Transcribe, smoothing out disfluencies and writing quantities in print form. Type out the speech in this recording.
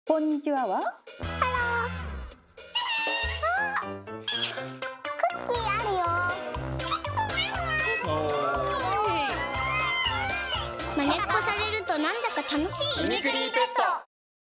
こんにちははハロー。クッキーあるよ。まねっこされるとなんだか楽しい。 ミミクリーペット。